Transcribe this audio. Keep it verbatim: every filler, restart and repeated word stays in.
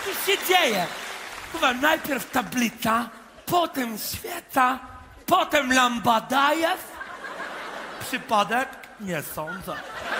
tu się dzieje? Kurwa, najpierw tablica, potem świeca, potem Lambadajew. Przypadek? Nie sądzę.